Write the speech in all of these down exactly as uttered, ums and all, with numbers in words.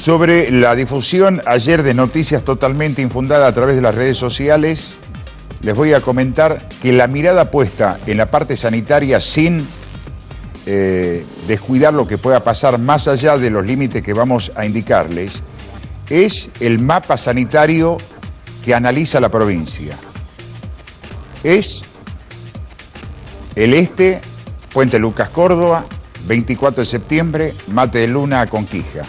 Sobre la difusión ayer de noticias totalmente infundadas a través de las redes sociales, les voy a comentar que la mirada puesta en la parte sanitaria sin eh, descuidar lo que pueda pasar más allá de los límites que vamos a indicarles, es el mapa sanitario que analiza la provincia. Es el este, Puente Lucas Córdoba, veinticuatro de septiembre, Mate de Luna a Conquija.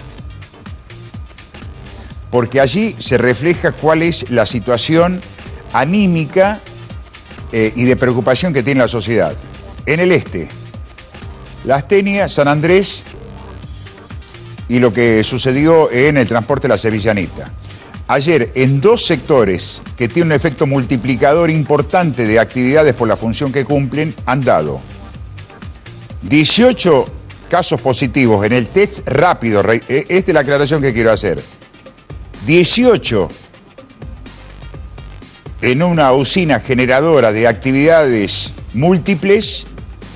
Porque allí se refleja cuál es la situación anímica eh, y de preocupación que tiene la sociedad. En el este, La Astenia, San Andrés y lo que sucedió en el transporte de la Sevillanita. Ayer, en dos sectores que tienen un efecto multiplicador importante de actividades por la función que cumplen, han dado dieciocho casos positivos en el test rápido. Esta es la aclaración que quiero hacer. dieciocho en una usina generadora de actividades múltiples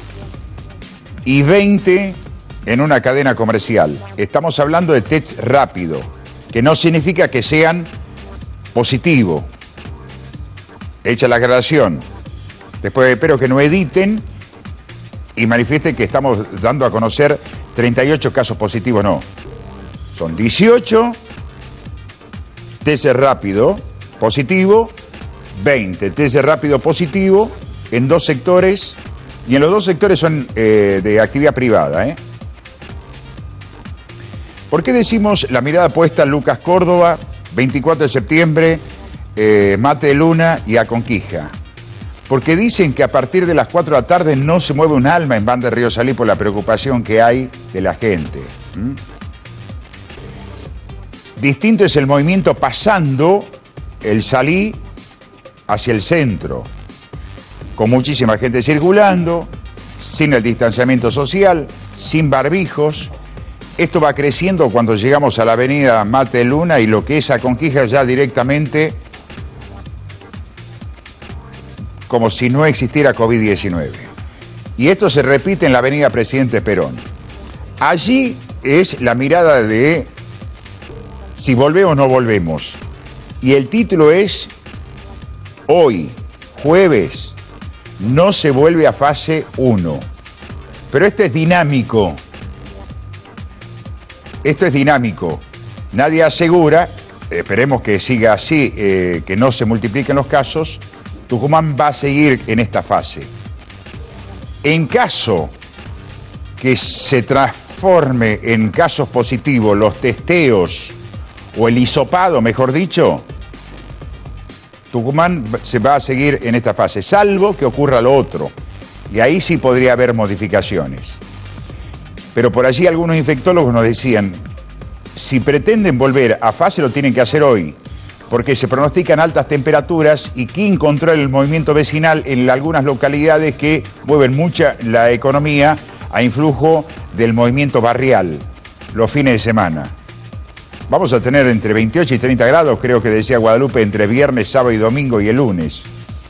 y veinte en una cadena comercial. Estamos hablando de test rápido, que no significa que sean positivos. Hecha la aclaración. Después espero que no editen y manifiesten que estamos dando a conocer treinta y ocho casos positivos. No. Son dieciocho... test rápido positivo, veinte test rápido positivo en dos sectores, y en los dos sectores son eh, de actividad privada. ¿eh? ¿Por qué decimos la mirada puesta en Lucas Córdoba, veinticuatro de septiembre, eh, Mate de Luna y a Conquija? Porque dicen que a partir de las cuatro de la tarde no se mueve un alma en Banda de Río Salí por la preocupación que hay de la gente. ¿Mm? Distinto es el movimiento pasando el Salí hacia el centro, con muchísima gente circulando, sin el distanciamiento social, sin barbijos. Esto va creciendo cuando llegamos a la avenida Mate de Luna y lo que es a Conquija ya directamente como si no existiera COVID diecinueve. Y esto se repite en la avenida Presidente Perón. Allí es la mirada de si volvemos o no volvemos. Y el título es, hoy, jueves, no se vuelve a fase uno. Pero esto es dinámico. Esto es dinámico. Nadie asegura, esperemos que siga así, eh, que no se multipliquen los casos. Tucumán va a seguir en esta fase. En caso que se transforme en casos positivos los testeos, o el hisopado, mejor dicho, Tucumán se va a seguir en esta fase, salvo que ocurra lo otro. Y ahí sí podría haber modificaciones. Pero por allí algunos infectólogos nos decían, si pretenden volver a fase lo tienen que hacer hoy, porque se pronostican altas temperaturas y ¿quién controla el movimiento vecinal en algunas localidades que mueven mucha la economía a influjo del movimiento barrial los fines de semana? Vamos a tener entre veintiocho y treinta grados, creo que decía Guadalupe, entre viernes, sábado y domingo y el lunes.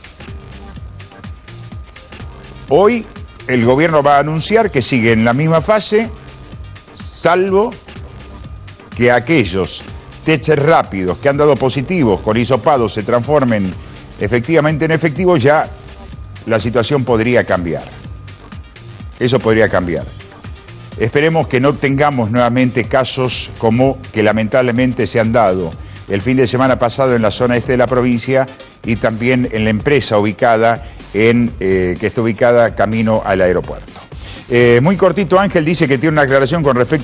Hoy el gobierno va a anunciar que sigue en la misma fase, salvo que aquellos test rápidos que han dado positivos con hisopados se transformen efectivamente en efectivos, ya la situación podría cambiar. Eso podría cambiar. Esperemos que no tengamos nuevamente casos como que lamentablemente se han dado el fin de semana pasado en la zona este de la provincia y también en la empresa ubicada en, eh, que está ubicada camino al aeropuerto. Eh, muy cortito, Ángel dice que tiene una aclaración con respecto